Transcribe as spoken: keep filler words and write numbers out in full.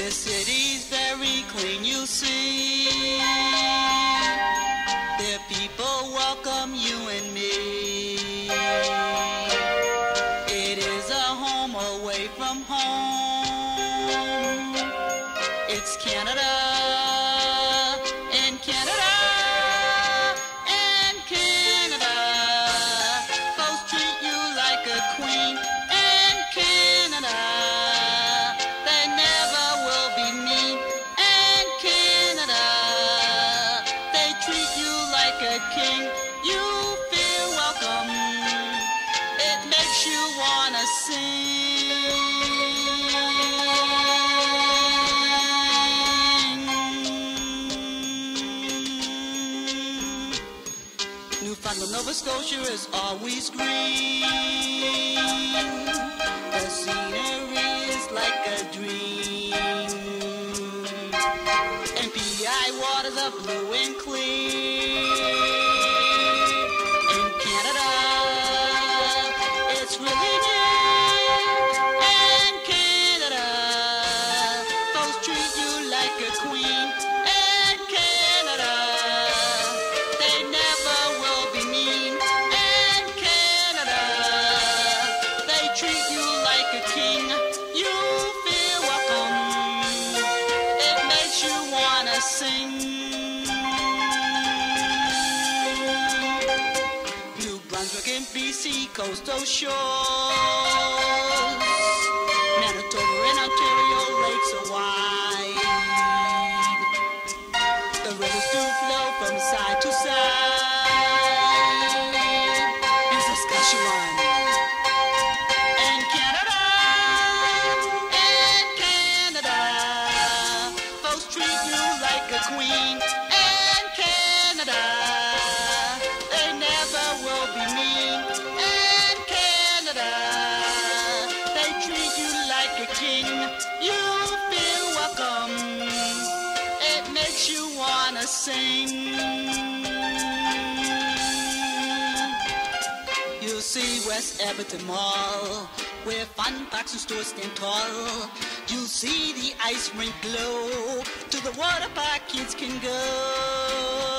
The city's very clean, you see. The people welcome you and me. It is a home away from home. It's Canada, and Canada, and Canada. Folks treat you like a queen, and Canada. They never will be mean, and Canada. They treat you like a king. You feel welcome. It makes you wanna sing. Newfoundland, Nova Scotia is always green. The scenery is like a dream. And P E I waters are blue and clear. In Canada, it's really near. And Canada, folks treat you like a queen. And Canada, they never will be mean. And Canada, they treat you like a king. You feel welcome. It makes you wanna sing. New Brunswick and B C coastal shores. Manitoba and Ontario lakes are wide. The rivers do flow from side to side. In Saskatchewan, and Canada, and Canada, folks treat you like a queen. And Canada, they never will be mean. And Canada, they treat you like a king. You feel welcome. It makes you wanna sing. You'll see West Edmonton Mall, where fun parks and stores stand tall. You'll see the ice rink glow, to the water park kids can go.